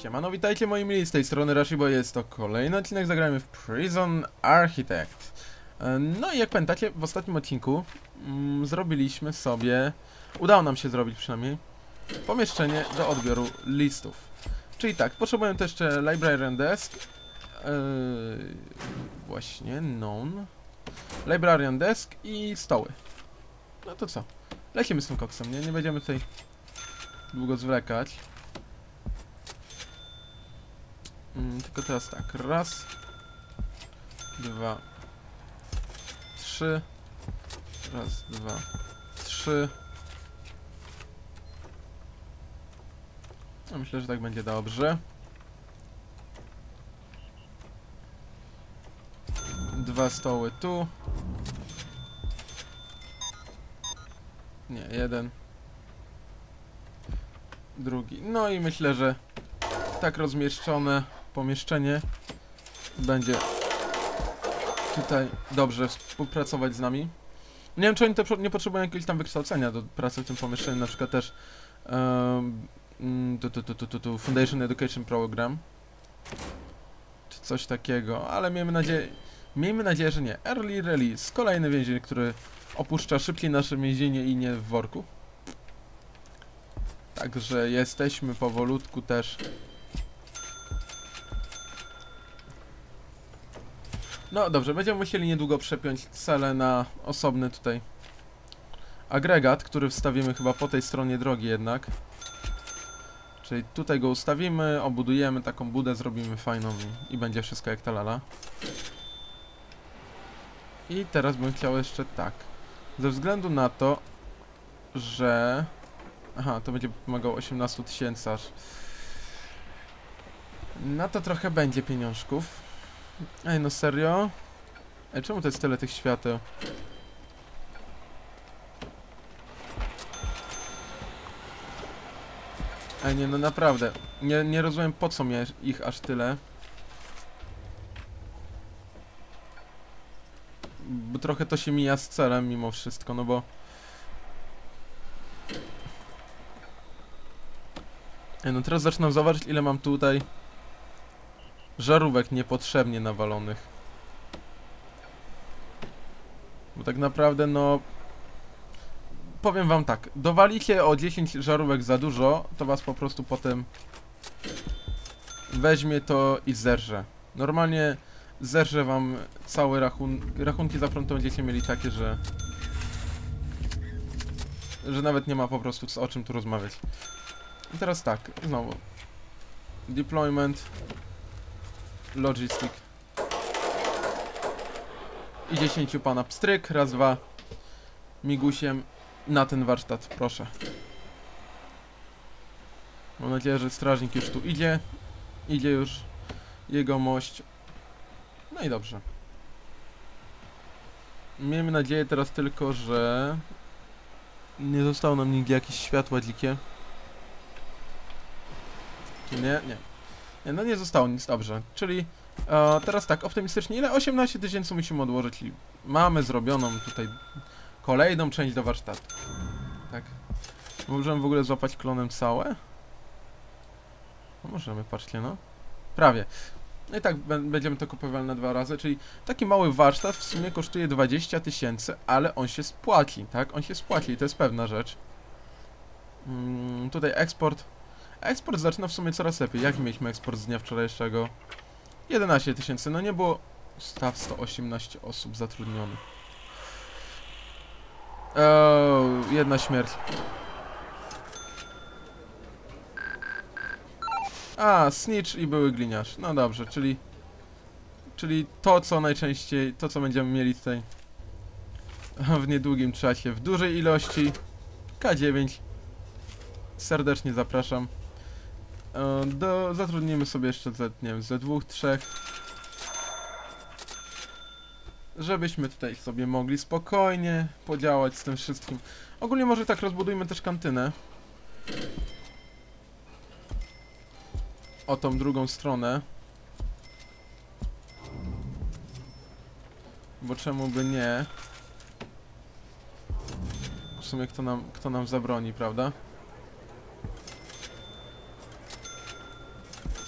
Siemano, witajcie moi mili, z tej strony Rashibo, jest to kolejny odcinek, zagrajmy w Prison Architect. No i jak pamiętacie, w ostatnim odcinku zrobiliśmy sobie, udało nam się zrobić przynajmniej, pomieszczenie do odbioru listów. Czyli tak, potrzebujemy też jeszcze Librarian Desk, właśnie, known, Librarian Desk i stoły. No to co, lecimy z tym koksem, nie będziemy tutaj długo zwlekać. Tylko teraz tak, raz, dwa, trzy, raz, dwa, trzy. No, myślę, że tak będzie dobrze. Dwa stoły tu. Nie, jeden. Drugi. No i myślę, że tak rozmieszczone pomieszczenie będzie tutaj dobrze współpracować z nami. Nie wiem, czy oni nie potrzebują jakiegoś tam wykształcenia do pracy w tym pomieszczeniu, na przykład też Foundation Education Program czy coś takiego, ale miejmy nadzieję, że nie. Early Release, kolejny więzień, który opuszcza szybciej nasze więzienie i nie w worku. Także jesteśmy powolutku też. No dobrze, będziemy musieli niedługo przepiąć cele na osobny tutaj agregat, który wstawimy chyba po tej stronie drogi jednak. Czyli tutaj go ustawimy, obudujemy taką budę, zrobimy fajną i będzie wszystko jak ta lala. I teraz bym chciał jeszcze tak. Ze względu na to, że... Aha, to będzie pomagało 18 000 aż. Na to trochę będzie pieniążków. Ej, no serio? Ej, czemu to jest tyle tych świateł? Ej, nie, no naprawdę. Nie rozumiem, po co mnie ich aż tyle. Bo trochę to się mija z celem mimo wszystko, no bo... Ej, no teraz zaczynam zauważyć, ile mam tutaj żarówek niepotrzebnie nawalonych. Bo tak naprawdę, no... Powiem wam tak, dowalicie o 10 żarówek za dużo, to was po prostu potem weźmie to i zerże. Normalnie zerże wam cały rachunki za prąd będziecie mieli takie, że nawet nie ma po prostu o czym tu rozmawiać. I teraz tak, znowu. Deployment. Logistic. I 10 pana pstryk, raz, dwa. Migusiem na ten warsztat, proszę. Mam nadzieję, że strażnik już tu idzie. Idzie już jego mość. No i dobrze. Miejmy nadzieję teraz tylko, że nie zostało nam nigdzie jakieś światła dzikie. Nie. Nie, no nie zostało nic, dobrze. Czyli teraz tak, optymistycznie, ile? 18 000 musimy odłożyć i mamy zrobioną tutaj kolejną część do warsztatu. Tak. Możemy w ogóle złapać klonem całe? No możemy, patrzcie, no. Prawie. No i tak będziemy to kupowali na 2 razy, czyli taki mały warsztat w sumie kosztuje 20 000, ale on się spłaci, tak? On się spłaci i to jest pewna rzecz. Tutaj eksport. Eksport zaczyna w sumie coraz lepiej. Jaki mieliśmy eksport z dnia wczorajszego? 11 000, no nie było... Staw 118 osób zatrudnionych. Jedna śmierć. A, snitch i były gliniarz. No dobrze, czyli to, co najczęściej, to, co będziemy mieli tutaj w niedługim czasie, w dużej ilości. K9. Serdecznie zapraszam. Zatrudnimy sobie jeszcze nie wiem, ze 2, 3. Żebyśmy tutaj sobie mogli spokojnie podziałać z tym wszystkim. Ogólnie może tak rozbudujmy też kantynę. O tą drugą stronę. Bo czemu by nie? W sumie kto nam zabroni, prawda?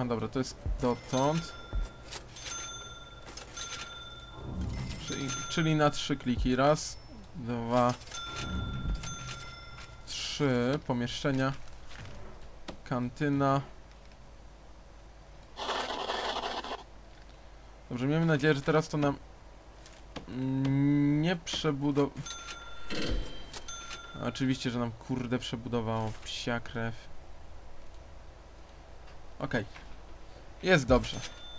Aha, dobra, to jest dotąd. Czyli na 3 kliki. Raz, 2, 3. Pomieszczenia. Kantyna. Dobrze, miejmy nadzieję, że teraz to nam nie Oczywiście, że nam kurde przebudowało. Psia krew. Okej. Jest dobrze.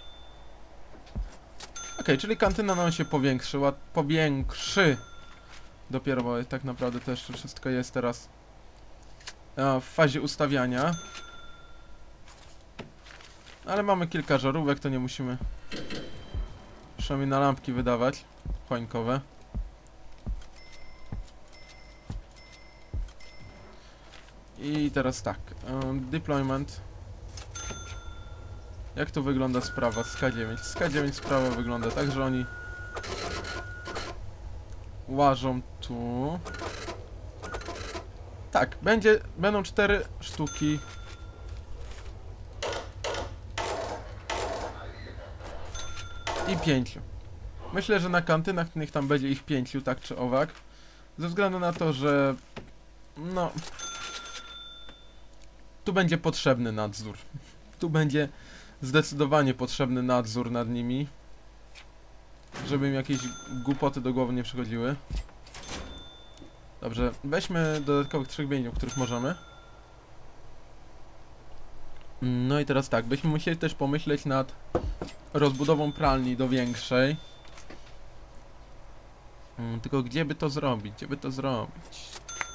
Okej, czyli kantyna nam się powiększy. Dopiero, bo tak naprawdę to jeszcze wszystko jest teraz w fazie ustawiania. Ale mamy kilka żarówek, to nie musimy przynajmniej na lampki wydawać choinkowe. I teraz tak, deployment. Jak tu wygląda sprawa z K9? Z K9 sprawa wygląda tak, że oni łażą tu. Tak, będą 4 sztuki. I 5. Myślę, że na kantynach niech tam będzie ich 5, tak czy owak. Ze względu na to, że no tu będzie potrzebny nadzór. Tu będzie zdecydowanie potrzebny nadzór nad nimi. Żeby im jakieś głupoty do głowy nie przychodziły. Dobrze, weźmy dodatkowych 3 więźniów, których możemy. No i teraz tak, byśmy musieli też pomyśleć nad rozbudową pralni do większej. Tylko gdzie by to zrobić? Gdzie by to zrobić?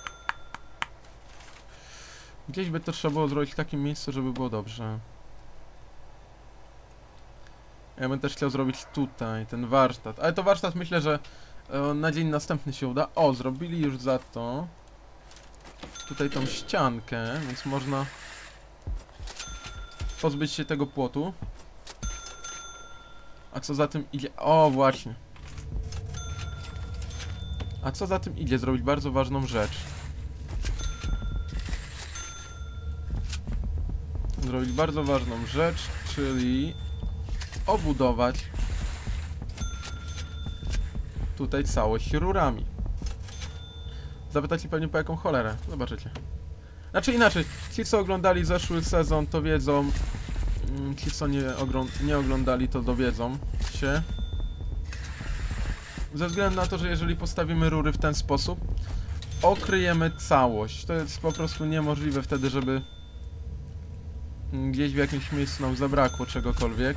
Gdzieś by to trzeba było zrobić w takim miejscu, żeby było dobrze. Ja bym też chciał zrobić tutaj, ten warsztat. Ale to warsztat myślę, że na dzień następny się uda. O, zrobili już za to tutaj tą ściankę, więc można pozbyć się tego płotu. A co za tym idzie? O, właśnie. A co za tym idzie? Zrobić bardzo ważną rzecz. Zrobić bardzo ważną rzecz, czyli obudować tutaj całość rurami. Zapytacie pewnie po jaką cholerę. Zobaczycie. Znaczy inaczej, ci co oglądali zeszły sezon to wiedzą. Ci co nie oglądali to dowiedzą się. Ze względu na to, że jeżeli postawimy rury w ten sposób, okryjemy całość. To jest po prostu niemożliwe wtedy, żeby gdzieś w jakimś miejscu nam zabrakło czegokolwiek.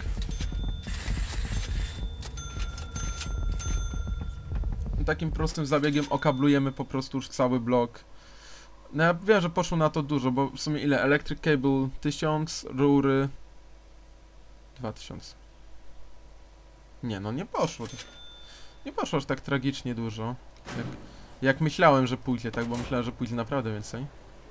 Takim prostym zabiegiem okablujemy po prostu już cały blok. No ja wiem, że poszło na to dużo, bo w sumie ile? Electric cable 1000, rury 2000. Nie, no nie poszło. Nie poszło aż tak tragicznie dużo. Jak myślałem, że pójdzie, tak? Bo myślałem, że pójdzie naprawdę więcej.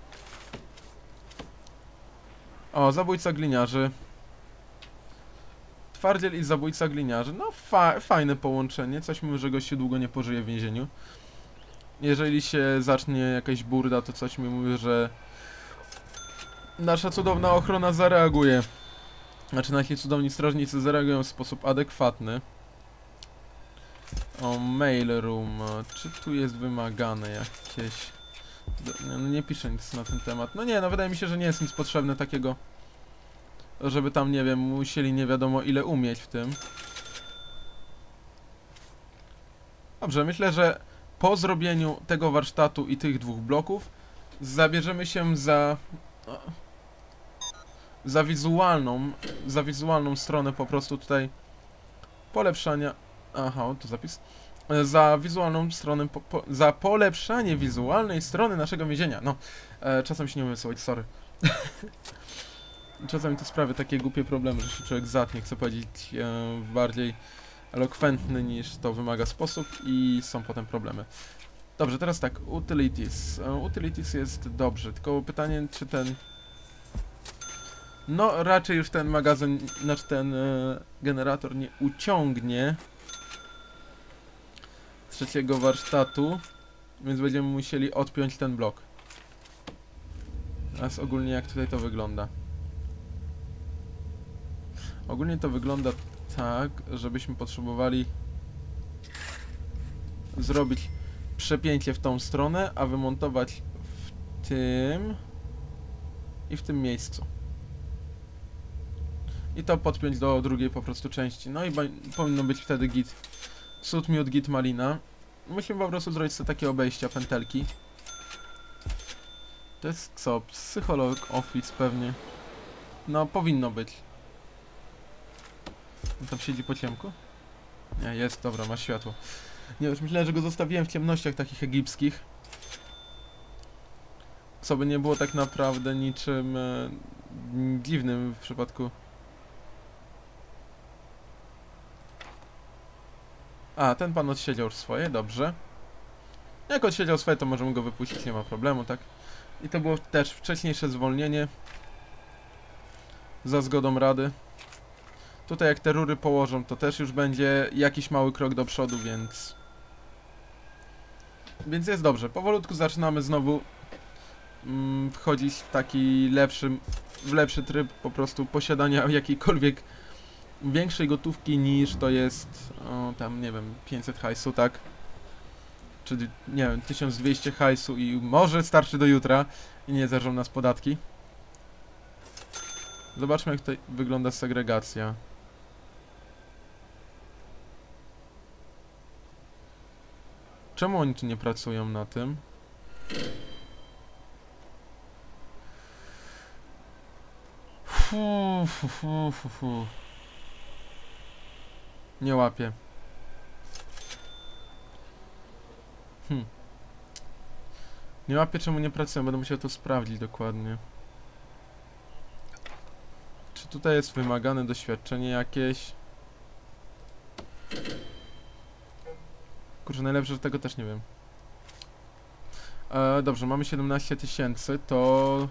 O, zabójca gliniarzy. Twardziel i zabójca gliniarzy. No fajne połączenie. Coś mi, że gościu długo nie pożyje w więzieniu. Jeżeli się zacznie jakaś burda, to coś mi mówi, że nasza cudowna ochrona zareaguje. Znaczy nasi cudowni strażnicy zareagują w sposób adekwatny. O, mail room. Czy tu jest wymagane jakieś... No nie piszę nic na ten temat. No nie, no wydaje mi się, że nie jest nic potrzebne takiego, żeby tam, nie wiem, musieli nie wiadomo ile umieć w tym. Dobrze, myślę, że po zrobieniu tego warsztatu i tych 2 bloków zabierzemy się za wizualną stronę po prostu tutaj polepszania. Aha, to zapis. Za wizualną stronę, za polepszanie wizualnej strony naszego więzienia. No, czasem się nie umiem słuchać, sorry. Czasami to sprawia takie głupie problemy, że się człowiek zatnie, chce powiedzieć w bardziej elokwentny niż to wymaga sposób i są potem problemy. Dobrze, teraz tak, utilities. Utilities jest dobrze, tylko pytanie, czy ten... No, raczej już ten magazyn, znaczy ten generator nie uciągnie trzeciego warsztatu, więc będziemy musieli odpiąć ten blok. Teraz ogólnie jak tutaj to wygląda. Ogólnie to wygląda tak, żebyśmy potrzebowali zrobić przepięcie w tą stronę, a wymontować w tym i w tym miejscu. I to podpiąć do drugiej po prostu części. No i powinno być wtedy git. Sód, miód, git, malina. Musimy po prostu zrobić sobie takie obejścia, pętelki. To jest co? Psycholog, office pewnie. No, powinno być. On tam siedzi po ciemku? Nie, jest, dobra, ma światło. Nie, już myślałem, że go zostawiłem w ciemnościach takich egipskich. Co by nie było tak naprawdę niczym dziwnym w przypadku... A, ten pan odsiedział już swoje, dobrze. Jak odsiedział swoje, to możemy go wypuścić, nie ma problemu, tak? I to było też wcześniejsze zwolnienie. Za zgodą rady. Tutaj jak te rury położą, to też już będzie jakiś mały krok do przodu, więc... Więc jest dobrze. Powolutku zaczynamy znowu wchodzić w taki lepszy tryb po prostu posiadania jakiejkolwiek większej gotówki niż to jest, o, tam nie wiem, 500 hajsu, tak? Czy nie wiem, 1200 hajsu i może starczy do jutra i nie zerżą nas podatki. Zobaczmy, jak tutaj wygląda segregacja. Czemu oni tu nie pracują na tym? Nie łapię. Nie łapię, czemu nie pracują, będę musiał to sprawdzić dokładnie. Czy tutaj jest wymagane doświadczenie jakieś? Kurczę, najlepsze, że tego też nie wiem. Dobrze, mamy 17 000, to...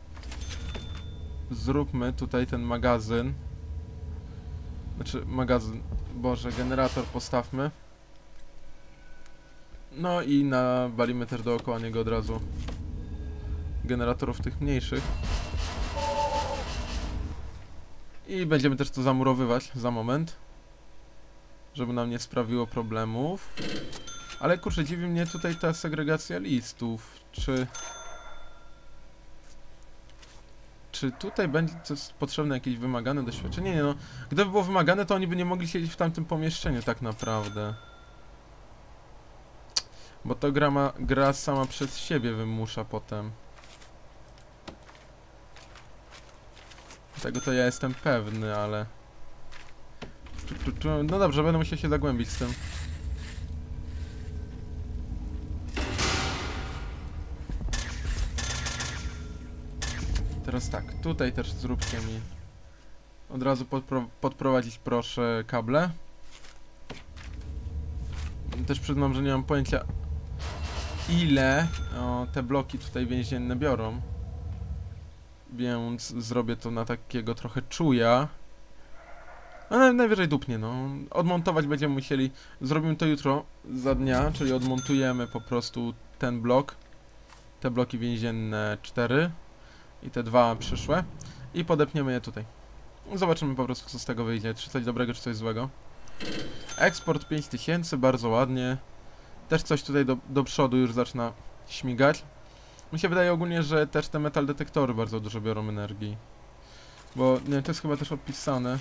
Zróbmy tutaj ten magazyn. Znaczy, magazyn... Boże, generator postawmy. No i nawalimy też dookoła niego od razu generatorów tych mniejszych. I będziemy też to zamurowywać za moment, żeby nam nie sprawiło problemów. Ale kurczę, dziwi mnie tutaj ta segregacja listów. Czy tutaj będzie coś potrzebne, jakieś wymagane doświadczenie? Nie no, gdyby było wymagane, to oni by nie mogli siedzieć w tamtym pomieszczeniu tak naprawdę. Bo to gra sama przez siebie wymusza potem. Tego to ja jestem pewny, ale... No dobrze, będę musiał się zagłębić z tym. Teraz tak, tutaj też zróbcie mi... Od razu podprowadzić proszę kable. Też przyznam, że nie mam pojęcia, ile te bloki tutaj więzienne biorą. Więc zrobię to na takiego trochę czuja. Ale najwyżej dupnie, no. Odmontować będziemy musieli. Zrobimy to jutro za dnia, czyli odmontujemy po prostu ten blok. Te bloki więzienne 4 i te 2 przyszłe. I podepniemy je tutaj. Zobaczymy po prostu, co z tego wyjdzie. Czy coś dobrego, czy coś złego. Eksport 5000, bardzo ładnie. Też coś tutaj do przodu już zaczyna śmigać. Mi się wydaje ogólnie, że też te metal detektory bardzo dużo biorą energii. Bo, nie wiem, to jest chyba też opisane.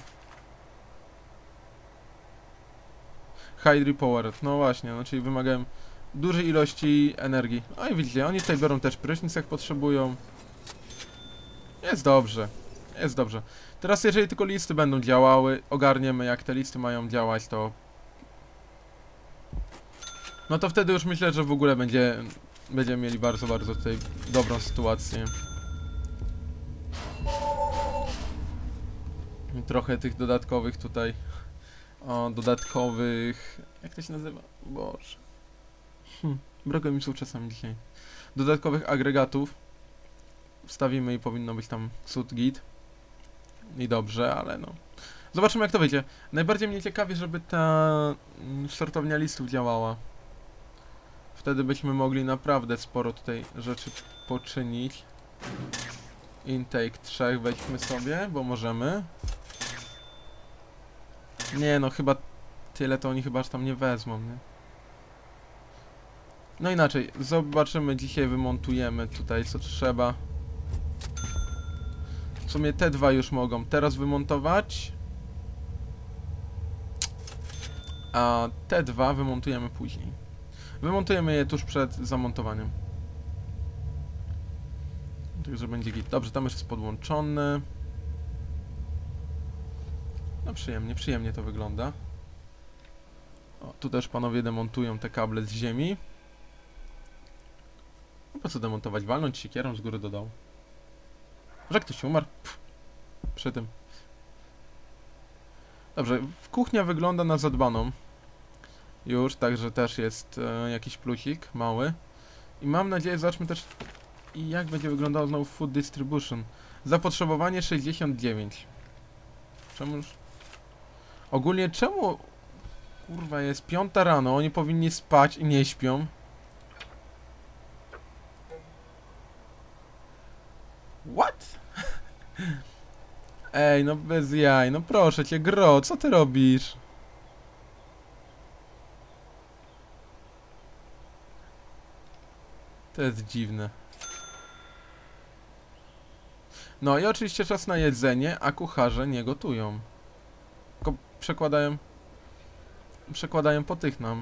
Hydry powered, no właśnie, no czyli wymagają dużej ilości energii. No i widzicie, oni tutaj biorą też prysznic, jak potrzebują. Jest dobrze, jest dobrze. Teraz jeżeli tylko listy będą działały, ogarniemy jak te listy mają działać, to... No to wtedy już myślę, że w ogóle będziemy mieli bardzo, bardzo tutaj dobrą sytuację. Trochę tych dodatkowych tutaj... dodatkowych... Jak to się nazywa? Boże. Brakuje mi słów czasami dzisiaj. Dodatkowych agregatów. Wstawimy i powinno być tam cud git. I dobrze, ale no... Zobaczymy, jak to wyjdzie. Najbardziej mnie ciekawi, żeby ta sortownia listów działała. Wtedy byśmy mogli naprawdę sporo tutaj rzeczy poczynić. Intake 3 weźmy sobie, bo możemy. Nie no, chyba tyle to oni chyba aż tam nie wezmą, nie? No inaczej, zobaczymy, dzisiaj wymontujemy tutaj co trzeba. W sumie te dwa już mogą teraz wymontować. A te dwa wymontujemy później. Wymontujemy je tuż przed zamontowaniem. Także będzie git. Dobrze, tam już jest podłączony. No przyjemnie to wygląda. O, tu też panowie demontują te kable z ziemi. No po co demontować? Walnąć siekierą z góry do dołu. Że ktoś umarł? Pff, przy tym. Dobrze, kuchnia wygląda na zadbaną. Już, także też jest jakiś plusik mały. I mam nadzieję, zobaczmy też jak będzie wyglądało znowu food distribution. Zapotrzebowanie 69. Czemu już? Ogólnie czemu... Kurwa, jest 5 rano, oni powinni spać i nie śpią. What? Ej, no bez jaj, no proszę cię, Gro, co ty robisz? To jest dziwne. No i oczywiście czas na jedzenie, a kucharze nie gotują. Tylko przekładają po tych nam.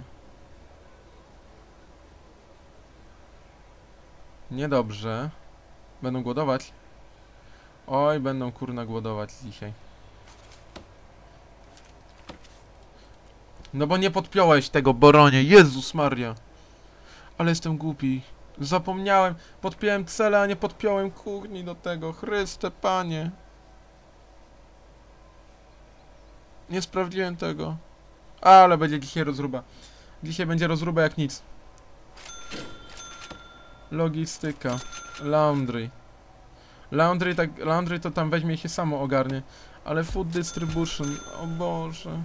Niedobrze. Będą głodować. Oj, będą kurna głodować dzisiaj. No bo nie podpiąłeś tego, Boronie. Jezus Maria. Ale jestem głupi. Zapomniałem. Podpiąłem cele, a nie podpiąłem kuchni do tego. Chryste, Panie. Nie sprawdziłem tego. Ale będzie dzisiaj rozruba. Dzisiaj będzie rozruba jak nic. Logistyka. Laundry. Laundry to tam weźmie i się samo ogarnie. Ale food distribution. O Boże.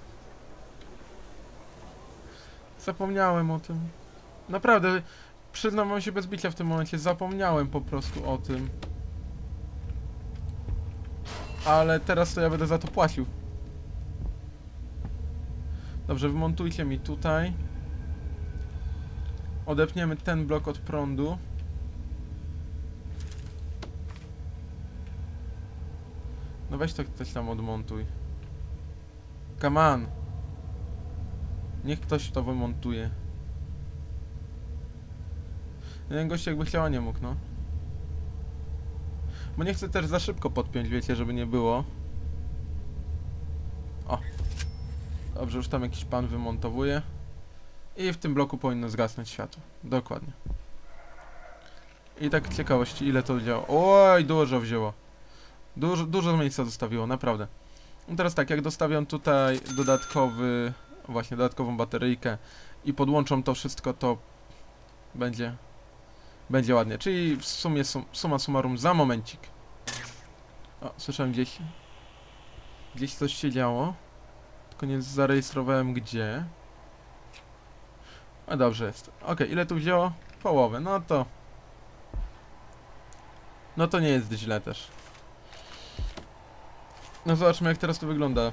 Zapomniałem o tym. Naprawdę, przyznam wam się bez bicia w tym momencie. Zapomniałem po prostu o tym. Ale teraz to ja będę za to płacił. Dobrze, wymontujcie mi tutaj. Odepniemy ten blok od prądu. No weź to ktoś tam odmontuj. Come on. Niech ktoś to wymontuje. Jeden gość jakby chciał, a nie mógł, no. Bo nie chcę też za szybko podpiąć, wiecie, żeby nie było. O. Dobrze, już tam jakiś pan wymontowuje. I w tym bloku powinno zgasnąć światło. Dokładnie. I tak z ciekawości, ile to wzięło. Oj, dużo wzięło. Dużo miejsca zostawiło, naprawdę. I teraz tak, jak dostawią tutaj dodatkową bateryjkę i podłączą to wszystko, to będzie ładnie. Czyli w sumie summa summarum za momencik. O, słyszałem gdzieś coś się działo. Tylko nie zarejestrowałem gdzie. A dobrze jest. Ok, ile tu wzięło? Połowę, no to nie jest źle też. No zobaczmy, jak teraz to wygląda.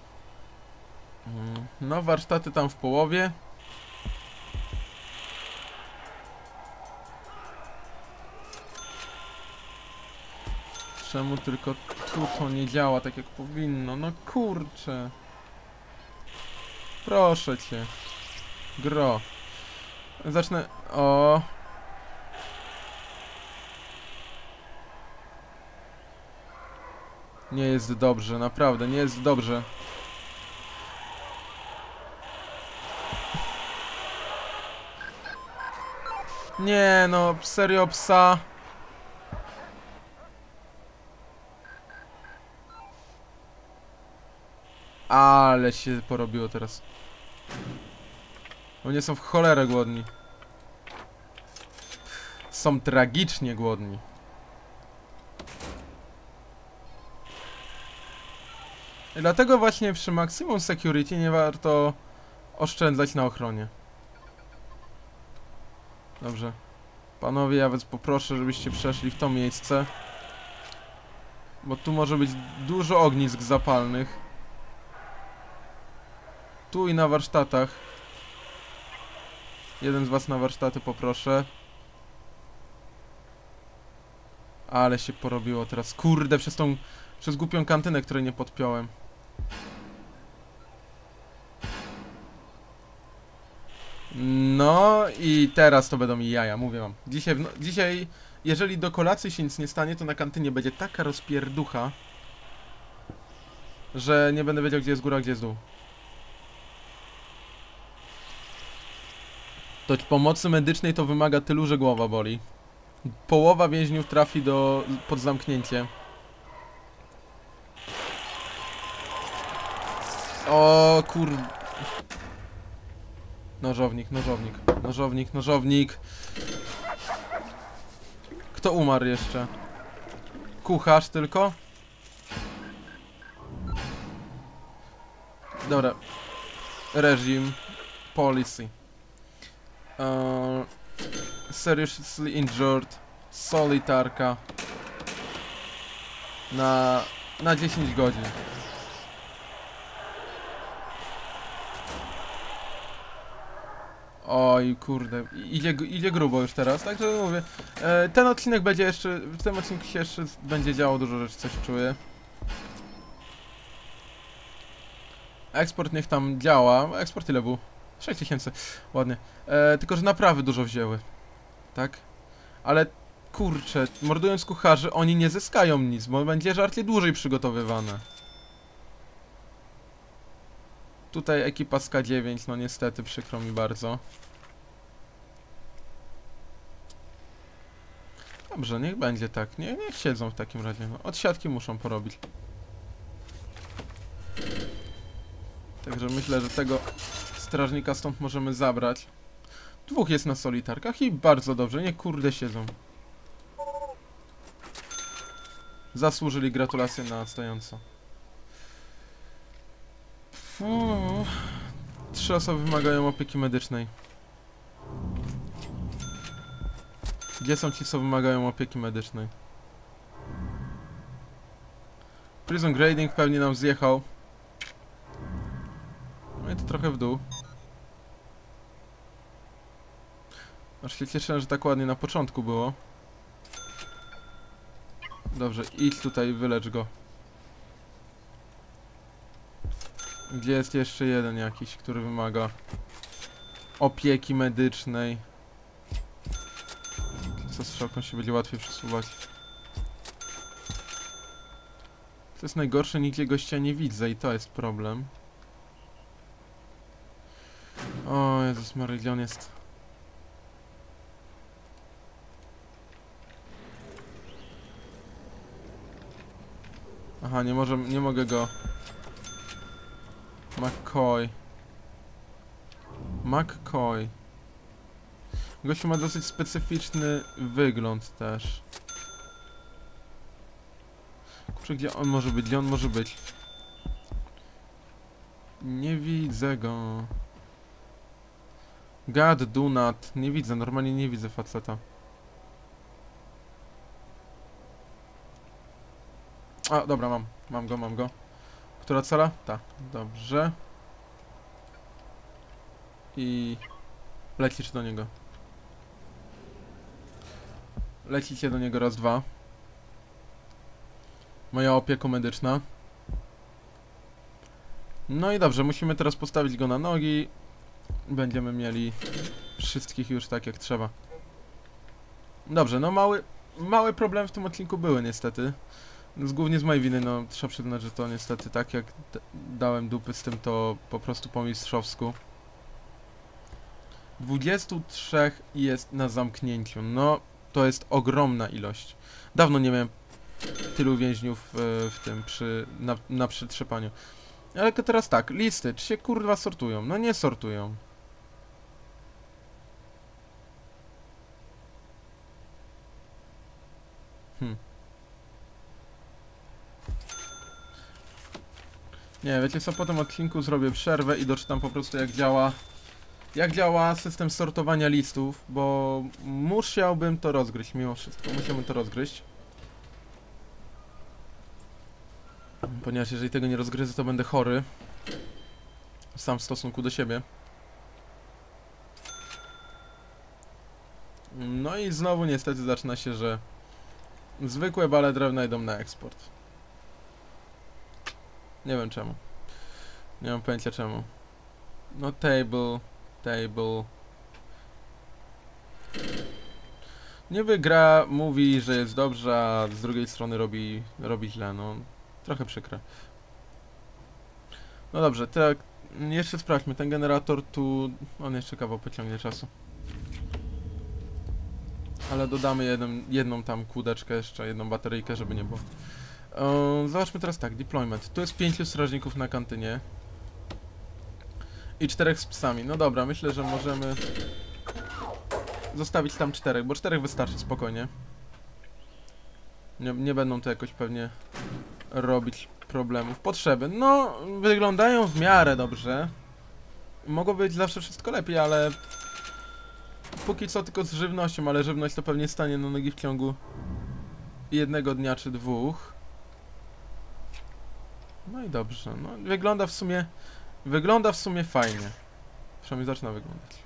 No, warsztaty tam w połowie. Czemu tylko tu to nie działa tak jak powinno? No kurczę. Proszę cię. Gro. Zacznę... O. Nie jest dobrze, naprawdę, nie jest dobrze. Nie no, serio psa. Ale się porobiło teraz. Oni są w cholerę głodni. Są tragicznie głodni. I dlatego właśnie przy Maximum Security nie warto oszczędzać na ochronie. Dobrze. Panowie, ja was poproszę, żebyście przeszli w to miejsce. Bo tu może być dużo ognisk zapalnych. Tu i na warsztatach. Jeden z was na warsztaty poproszę. Ale się porobiło teraz. Kurde, przez głupią kantynę, której nie podpiąłem. No i teraz to będą mi jaja, mówię wam. Dzisiaj, jeżeli do kolacji się nic nie stanie, to na kantynie będzie taka rozpierducha, że nie będę wiedział, gdzie jest góra, gdzie jest dół. To pomocy medycznej to wymaga tylu, że głowa boli. Połowa więźniów trafi pod zamknięcie. O kur... Nożownik, nożownik, nożownik, nożownik. Kto umarł jeszcze? Kucharz tylko? Dobra. Reżim. Policy. Seriously injured. Solitarka. Na 10 godzin. Oj kurde, idzie grubo już teraz, także mówię, ten odcinek będzie jeszcze, w tym odcinku się jeszcze będzie działo dużo rzeczy, coś czuję. Eksport niech tam działa, eksport ile był? 6000, ładnie, tylko że naprawy dużo wzięły, tak? Ale kurczę, mordując kucharzy oni nie zyskają nic, bo będzie żarcie dłużej przygotowywane. Tutaj ekipa z K9, no niestety, przykro mi bardzo. Dobrze, niech będzie tak. Niech siedzą w takim razie. No, odsiadki muszą porobić. Także myślę, że tego strażnika stąd możemy zabrać. Dwóch jest na solitarkach i bardzo dobrze. Niech kurde siedzą. Zasłużyli, gratulacje na stojąco. 3 osoby wymagają opieki medycznej. Gdzie są ci, co wymagają opieki medycznej? Prison grading pewnie nam zjechał. No i to trochę w dół. Aż się cieszyłem, że tak ładnie na początku było. Dobrze, idź tutaj, wylecz go. Gdzie jest jeszcze jeden jakiś, który wymaga opieki medycznej? Co strzałką się będzie łatwiej przesuwać. Co jest najgorsze, nigdzie gościa nie widzę i to jest problem. O Jezus Maria, gdzie on jest? Aha, nie mogę go... McCoy. Gościu ma dosyć specyficzny wygląd też. Kurczę, gdzie on może być? Gdzie on może być? Nie widzę go. God do not. Nie widzę, normalnie nie widzę faceta. A, dobra, mam go. Która cela? Ta, dobrze. I... lecisz do niego. Lecicie do niego raz, dwa. Moja opieka medyczna. No i dobrze, musimy teraz postawić go na nogi. Będziemy mieli wszystkich już tak jak trzeba. Dobrze, no małe problemy w tym odcinku były niestety. Głównie z mojej winy, no trzeba przyznać, że to niestety tak jak dałem dupy z tym, to po prostu po mistrzowsku. 23 jest na zamknięciu, no to jest ogromna ilość. Dawno nie miałem tylu więźniów w tym, na przetrzepaniu. Ale teraz tak, listy, czy się kurwa sortują? No nie sortują. Nie, wiecie co, po tym odcinku zrobię przerwę i doczytam po prostu jak działa system sortowania listów, bo musiałbym to rozgryźć mimo wszystko, musimy to rozgryźć. Ponieważ jeżeli tego nie rozgryzę, to będę chory. Sam w stosunku do siebie. No i znowu niestety zaczyna się, że zwykłe bale drewna idą na eksport. Nie wiem czemu. Nie mam pojęcia czemu. No table. Niby gra mówi, że jest dobrze, a z drugiej strony robi źle, no. Trochę przykre. No dobrze, tak. Jeszcze sprawdźmy, ten generator tu... On jeszcze kawał pociągnie czasu. Ale dodamy jedną tam kłódeczkę jeszcze, jedną bateryjkę, żeby nie było. Zobaczmy teraz tak, deployment. Tu jest 5 strażników na kantynie. I 4 z psami. No dobra, myślę, że możemy zostawić tam 4, bo 4 wystarczy spokojnie. Nie będą to jakoś pewnie robić problemów. Potrzeby. No, wyglądają w miarę dobrze. Mogło być zawsze wszystko lepiej, ale póki co tylko z żywnością, ale żywność to pewnie stanie na nogi w ciągu jednego dnia czy 2. No i dobrze. No, wygląda w sumie fajnie. Przynajmniej zaczyna wyglądać.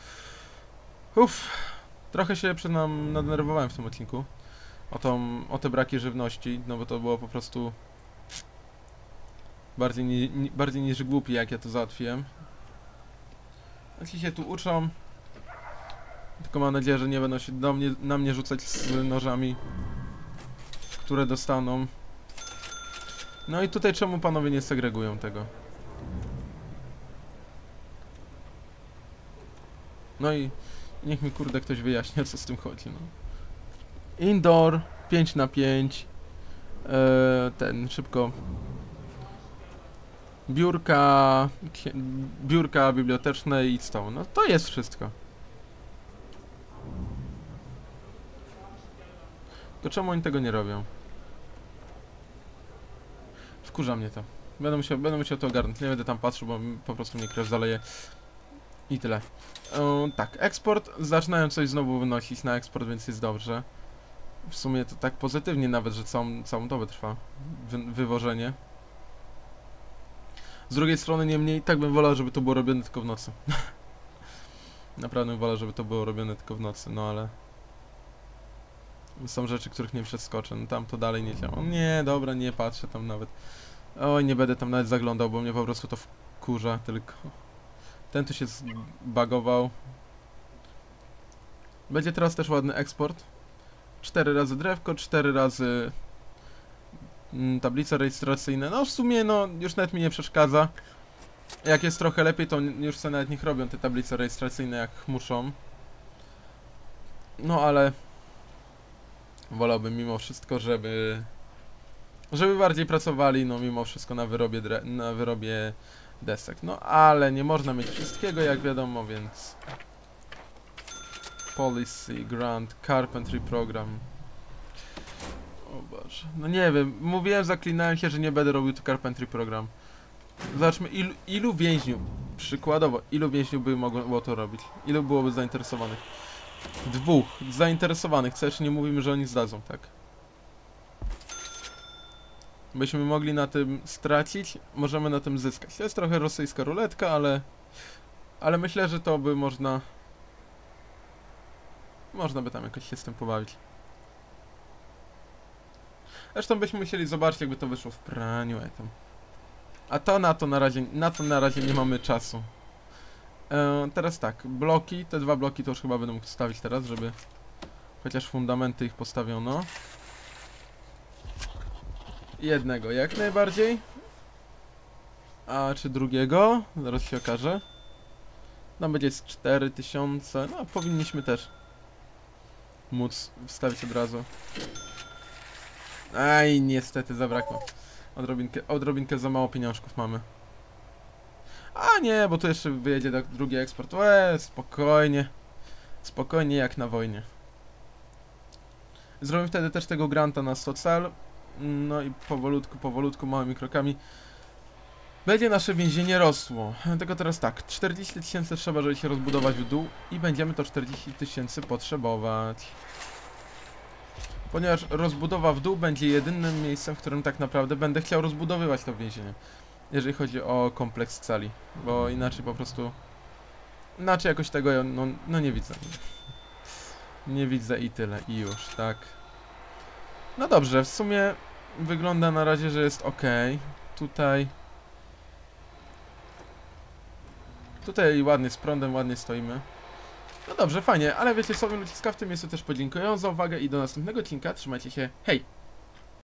Trochę się nadenerwowałem w tym odcinku. O te braki żywności, no bo to było po prostu bardziej niż głupi, jak ja to załatwiłem. Jeśli się tu uczą, tylko mam nadzieję, że nie będą się na mnie rzucać z nożami, które dostaną. No i tutaj czemu panowie nie segregują tego? No i niech mi kurde ktoś wyjaśnia, co z tym chodzi, no. Indoor 5×5. Szybko. Biurka biblioteczne i stołu. No to jest wszystko. To czemu oni tego nie robią? Wkurza mnie to. Będę musiał to ogarnąć. Nie będę tam patrzył, bo po prostu mnie krew zaleje. I tyle. Tak, eksport. Zaczynają coś znowu wynosić na eksport, więc jest dobrze. W sumie to tak pozytywnie nawet, że całą dobę trwa wywożenie. Z drugiej strony niemniej tak bym wolał, żeby to było robione tylko w nocy. Naprawdę bym wolał, żeby to było robione tylko w nocy, no ale... Są rzeczy, których nie przeskoczę, no tam to dalej nie działa. Nie, dobra, nie patrzę tam nawet. Oj, nie będę tam nawet zaglądał, bo mnie po prostu to wkurza tylko. Ten tu się zbagował. Będzie teraz też ładny eksport. 4 razy drewko, 4 razy tablice rejestracyjne. No w sumie no już nawet mi nie przeszkadza. Jak jest trochę lepiej, to już sobie nawet niech robią te tablice rejestracyjne jak muszą. No ale wolałbym mimo wszystko, żeby bardziej pracowali, no mimo wszystko na wyrobie desek. No ale nie można mieć wszystkiego, jak wiadomo, więc Policy, Grant, Carpentry Program. O Boże, no nie wiem, mówiłem, zaklinałem się, że nie będę robił tu Carpentry Program. Zobaczmy, ilu więźniów, przykładowo, ilu więźniów by mogło to robić? Ilu byłoby zainteresowanych? 2 zainteresowanych, co jeszcze nie mówimy, że oni zdadzą, tak? Byśmy mogli na tym stracić, możemy na tym zyskać. To jest trochę rosyjska ruletka, ale myślę, że to by można by tam jakoś się z tym pobawić. Zresztą byśmy musieli zobaczyć, jakby to wyszło w praniu tam. A to na to na razie nie mamy czasu. Teraz tak, bloki, te 2 bloki to już chyba będę mógł stawić teraz, żeby chociaż fundamenty ich postawiono. Jednego jak najbardziej. A czy drugiego? Zaraz się okaże. Tam będzie z 4000, no powinniśmy też móc wstawić od razu. Aj, niestety zabrakło. Odrobinkę za mało pieniążków mamy. A nie, bo tu jeszcze wyjedzie drugi eksport. Spokojnie. Spokojnie jak na wojnie. Zrobimy wtedy też tego granta na Social. No i powolutku, małymi krokami będzie nasze więzienie rosło. Tylko teraz tak, 40 000 trzeba, żeby się rozbudować w dół i będziemy to 40 000 potrzebować. Ponieważ rozbudowa w dół będzie jedynym miejscem, w którym tak naprawdę będę chciał rozbudowywać to więzienie. jeżeli chodzi o kompleks cali, bo inaczej po prostu, inaczej jakoś tego, no nie widzę. Nie widzę i tyle, i już, tak. No dobrze, w sumie wygląda na razie, że jest ok. Tutaj ładnie z prądem, ładnie stoimy. No dobrze, fajnie, ale wiecie co, ludziska, w tym miejscu też podziękuję za uwagę i do następnego odcinka. Trzymajcie się, hej!